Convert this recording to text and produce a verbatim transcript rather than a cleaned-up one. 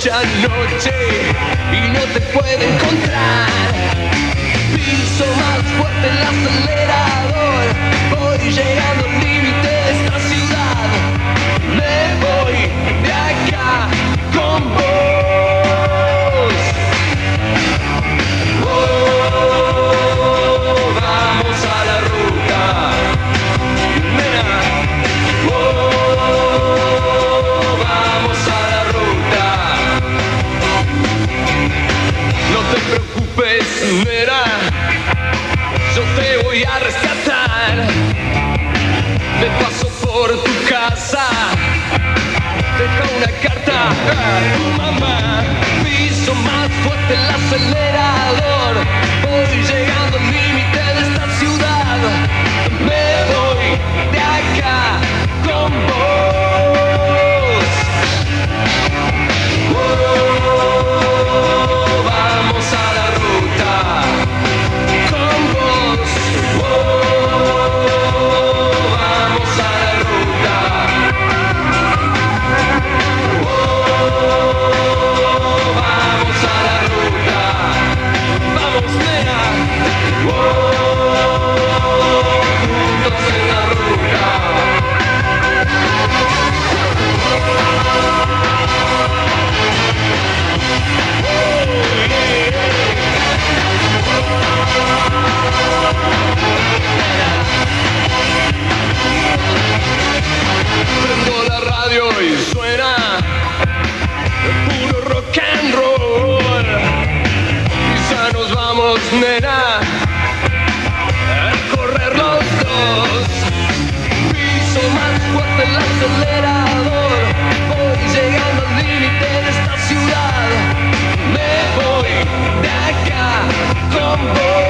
mucha noche y no te puedo encontrar. Piso más fuerte el acelerador, voy llegando al límite de esta ciudad. Me voy de acá con vos. Oh, vamos a la ruta, nena. Oh, vamos a la ruta. No te preocupes, nena, yo te voy a rescatar. Me paso por tu casa, deja una carta a tu mamá. Piso más fuerte el acelerador, voy llegando al límite de esta ciudad. Me voy de acá con vos. Oh, vamos a la ruta con vos. Oh, vamos a la ruta. Oh, vamos a la ruta. Vamos, nena. Oh, juntos en la ruta. Prendo la radio y suena puro rock and roll. Y ya nos vamos, nena, a correr los dos. Piso más fuerte el acelerador, voy llegando al límite de esta ciudad. Me voy de acá con vos.